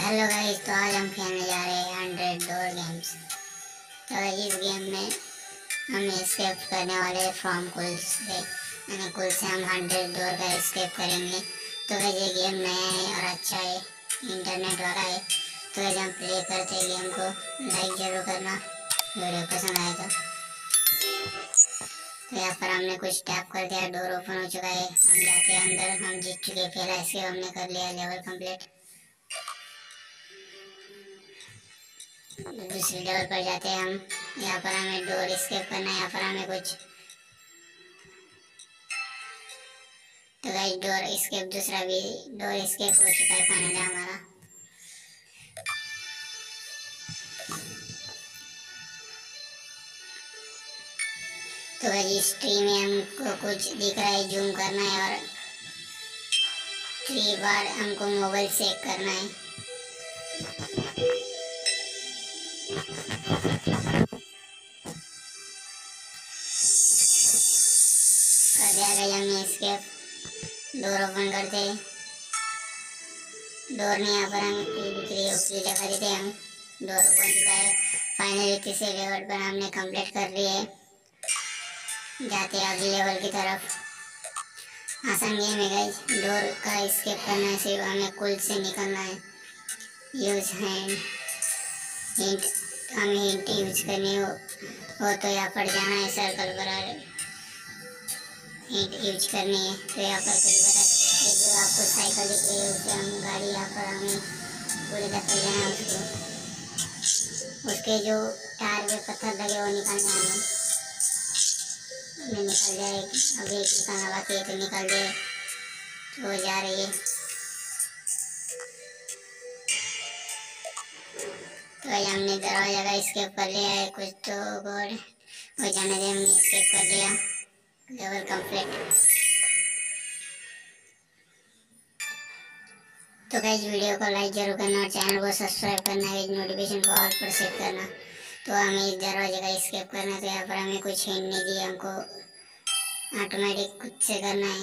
Hello guys, तो आज हम खेलने जा रहे हैं 100 डोर गेम्स। तो इस गेम में हम एस्केप करने वाले हैं फ्रॉम कुल से, यानी कुल से हम 100 डोर का एस्केप करेंगे। तो ये गेम नया है और अच्छा है, इंटरनेट वाला है। तो हम प्ले करते हैं गेम को। लाइक जरूर करना वीडियो पसंद आए तो यहाँ पर हमने कुछ टैप कर दिया, डोर ओपन हो चुका है। हम जाते हैं अंदर, हम जीत चुके हैं, पहला एस्केप हमने कर लिया, लेवल कंप्लीट। दूसरे लेवल पर जाते हैं हम। यहाँ पर हमें डोर एस्केप करना है। यहाँ पर हमें कुछ तो गाइस डोर एस्केप, दूसरा भी डोर एस्केप हो चुका है फाइनली हमारा। तो गाइस इस ट्री में हमको कुछ दिख रहा है, जूम करना है और 3 बार हमको मोबाइल चेक करना है। कर दिया गाइस हमने एस्केप। डोर ओपन करते, डोर में यहाँ पर हम क्लिक लगा देते हैं। हम डोर ओपन चुका है फाइनली। तीसरे लेवल पर हमने कंप्लीट कर लिए। जाते हैं अगले लेवल की तरफ। आसान गेम है गाइस, डोर का एस्केप करना है, सिर्फ हमें कुल से निकलना है। यूज हैंड हिंट, हमें हिंट यूज करनी हो तो यहाँ पर जाना है, सर्कल पर हिंट यूज करनी है। तो यहाँ पर कुछ बता, जो आपको साइकिल दिख रही है उससे हम गाड़ी, यहाँ पर हमें पूरे दफ्तर जाना है। उसके जो टायर पे पत्थर लगे वो निकालने हमें निकल जाए। अभी एक निकालना बाकी है, तो निकल जाए। तो जा रही है। तो हमने दरवाजा का एस्केप कर लिया है। कुछ तो गॉड वो जाने दे, हमने एस्केप कर लिया, लेवल कंप्लीट। तो गाइस वीडियो को लाइक जरूर करना और चैनल को सब्सक्राइब करना है, नोटिफिकेशन को ऑल पर सेट करना। तो हमें इस दरवाजे का एस्केप करना है। तो यहाँ पर हमें कुछ हिंट नहीं दिया, हमको ऑटोमेटिक खुद से करना है।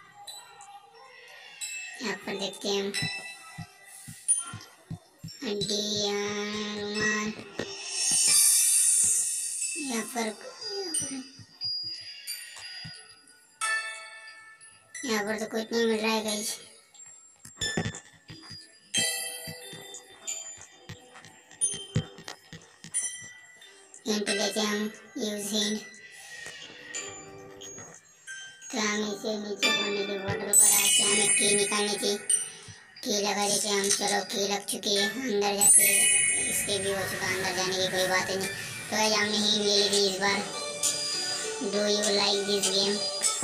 यहाँ पर देखते हैं हम रुमाल। यहाँ पर तो कुछ नहीं मिल रहा है गाइस। हिंट लेते हम, यूज हिंट। तो हम इसे नीचे पड़ने के बॉर्डर पर आके हमें की निकालनी थी। की लगा देते हम। चलो की लग चुकी है। अंदर जाके इसके भी हो चुका, अंदर जाने की कोई बात नहीं। तो भाई हमने ही ले ली थी इस बार। Do you like this game?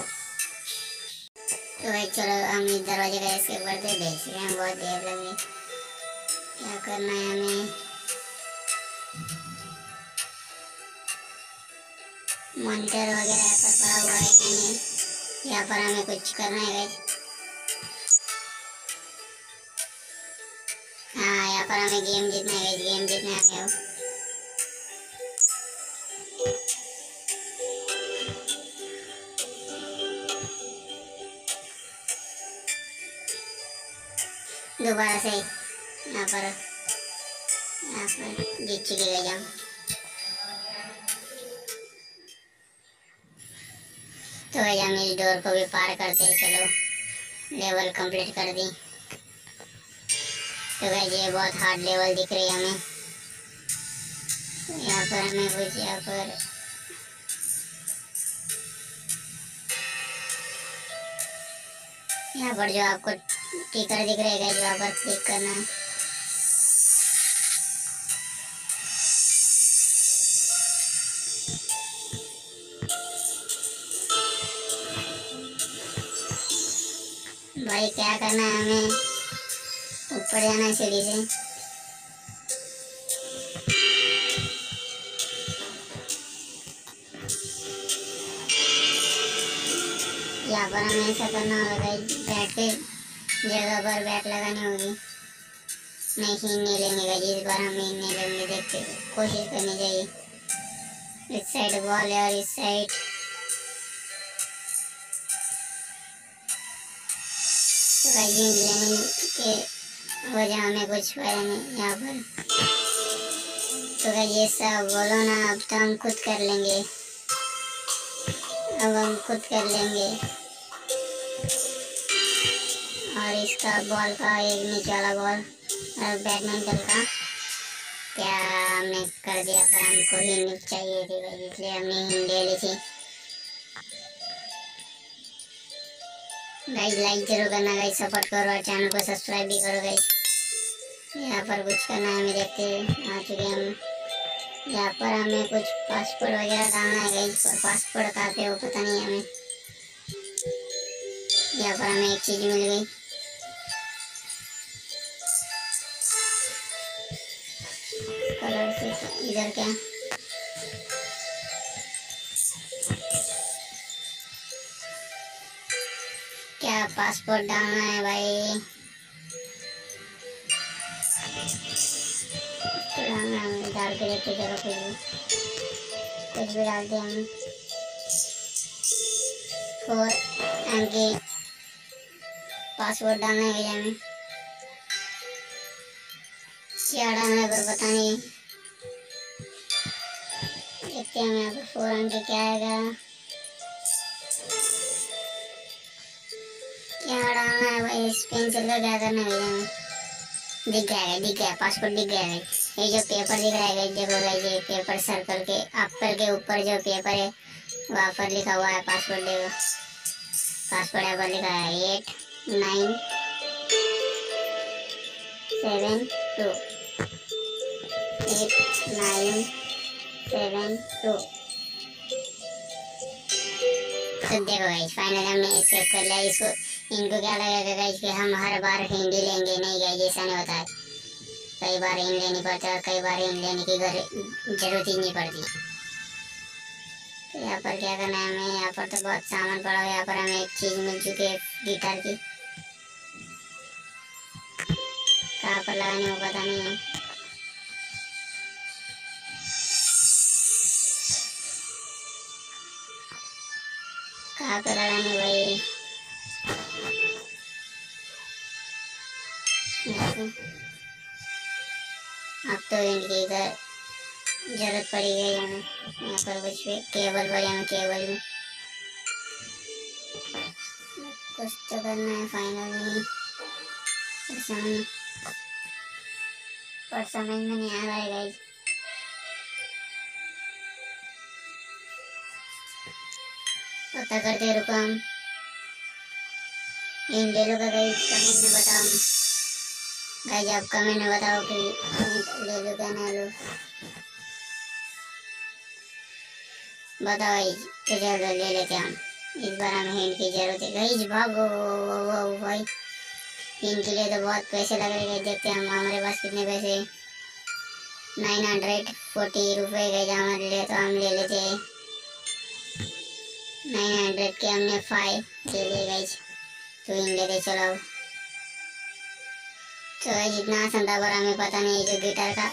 तो भाई चलो हम इस दरवाजे का एस्केप करते देख रहे हैं, बहुत देर लगी। क्या करना है हमें? मॉनिटर वगैरह यहाँ पर पड़ा हुआ है कि नहीं? यहाँ पर हमें कुछ करना है गाइस। हाँ, यहाँ पर हमें गेम जीतना है गाइस, गेम जीतना है हमें। दोबारा से यहाँ पर जीत चुके गाइस हम। तो भाई हम इस डोर को भी पार करते हैं। चलो लेवल कंप्लीट कर दी। तो भाई ये बहुत हार्ड लेवल दिख रही है हमें। यहाँ पर हमें कुछ यहाँ पर जो आपको टिकर दिख रहा है, यहाँ पर क्लिक करना है। भाई क्या करना है हमें? ऊपर जाना है सीढ़ी से। यहाँ पर हमें ऐसा करना होगा, बैट पे जगह पर बैट लगानी होगी। नहीं हिल नहीं लेंगे गाइस, इस बार हम हिल नहीं लेंगे। देखते कोशिश करनी चाहिए। इस साइड बॉल है और इस साइड तो गाइस हिल लेने के वजह हमें कुछ फायदा नहीं यहाँ पर। तो गाइस ये सब बोलो ना, अब तो हम खुद कर लेंगे, अब हम खुद कर लेंगे। और इसका बॉल का एक नीचे वाला बॉल और बैडमिंटन का क्या हमने कर दिया, पर हमको हिंट चाहिए थी भाई, इसलिए हमने हिंट ले ली थी। गाइस लाइक जरूर करना गाइस, सपोर्ट करो और चैनल को सब्सक्राइब भी करो गाइस। यहाँ पर कुछ करना है, हमें देखते आ चुके हम। यहाँ पर हमें कुछ पासपोर्ट वगैरह डालना है गाइस, पर पासपोर्ट कहाँ पे वो पता नहीं हमें। यहाँ पर हमें एक चीज़ मिल गई, कलर से इधर क्या क्या पासपोर्ट डालना है भाई, तो डालना है, डाल के देखते चलो कुछ भी डालते हैं हम। 4 अंक की पासवर्ड डालना है भैया हमें, क्या डालना है पर पता नहीं, देखते हैं हम यहाँ पर 4 अंक क्या आएगा, क्या डालना है भाई, इस पेंसिल का क्या करना है भैया हमें। दिख गया पासपोर्ट दिख गया है। ये जो पेपर दिख रहा है देखो गाइस, ये पेपर सर्कल के एप्पल के ऊपर जो पेपर है वहाँ पर लिखा हुआ है पासपोर्ट, देखो पासपोर्ट यहाँ पर लिखा है 8 9 7 2 8 9 7 2। तो देखो गाइस फाइनली हमने एक्सेप्ट कर लिया इसको। इनको क्या लगेगा गाइस कि हम हर बार हिंदी लेंगे, नहीं गाइस ऐसा नहीं होता है, कई बार हिंदी लेनी पड़ती है और कई बार हिंदी लेने की जरूरत ही नहीं पड़ती। तो यहाँ पर क्या करना है हमें, यहाँ पर तो बहुत सामान पड़ा हुआ है। यहाँ पर हमें एक चीज़ मिल चुकी है गिटार की, कहाँ पर लगाने वो पता नहीं है। कहाँ पर लगाने भाई, अब तो इनकी इधर जरूरत पड़ी गई हमें। यहाँ पर कुछ भी केबल पर, हमें केबल में कुछ तो करना है फाइनली, पर समझ में नहीं आ रहा है गाइस। पता करते रुको हम, इन ले लो गाइस, कमेंट में बताओ गाइस, आप कमेंट में बताओ कि ले लो क्या ना लो, बताओ गाइस, तो चलो ले लेते हम। इस बार हमें हिंट की जरूरत है गाइस, भागो भाई, हिंट के लिए तो बहुत पैसे लग रहे हैं। देखते हैं हम हमारे पास कितने पैसे, 940 रुपये गए हमारे लिए, तो हम ले लेते हैं 900 के, हमने 5 ले लिए गाइस, तो इन लेते चलो। तो जितना आसान था पर हमें पता नहीं जो गिटार का,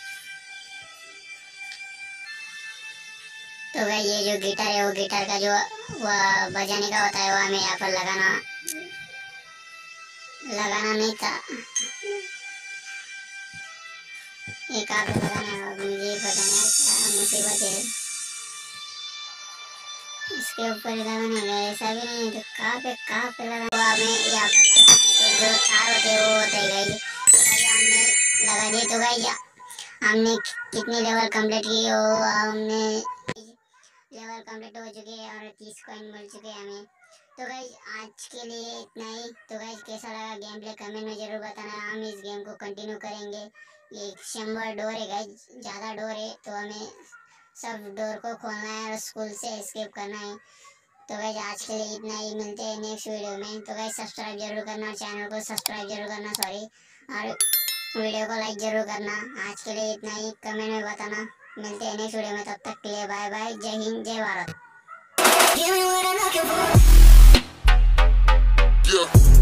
तो भाई ये जो गिटार है वो गिटार का जो वह बजाने का होता है वो हमें यहाँ पर लगाना नहीं था, ये कहाँ पे लगाना है मुझे पता नहीं, क्या मुसीबत है, इसके ऊपर लगाना है, ऐसा भी नहीं है तो कहाँ पे लगाना, तो हमें यहाँ पर लगाना है। तो जो तार होते हैं वो होते हैं गाइस, हमने लगा दिए। तो गाइस हमने कितने लेवल कंप्लीट किए, हो हमने लेवल कंप्लीट हो चुके हैं और 30 कॉइन मिल चुके हैं हमें। तो गाइस आज के लिए इतना ही। तो गाइस कैसा लगा गेम प्ले कमेंट में जरूर बताना, हम इस गेम को कंटिन्यू करेंगे। ये 100 डोर है गाइस, ज़्यादा डोर है, तो हमें सब डोर को खोलना है और स्कूल से एस्केप करना है। तो गाइस आज के लिए इतना ही, मिलते हैं नेक्स्ट वीडियो में। तो गाइस सब्सक्राइब जरूर करना, चैनल को सब्सक्राइब जरूर करना, सॉरी, और वीडियो को लाइक जरूर करना। आज के लिए इतना ही, कमेंट में बताना। मिलते हैं नेक्स्ट वीडियो में, तब तक के लिए बाय बाय, जय हिंद, जय भारत।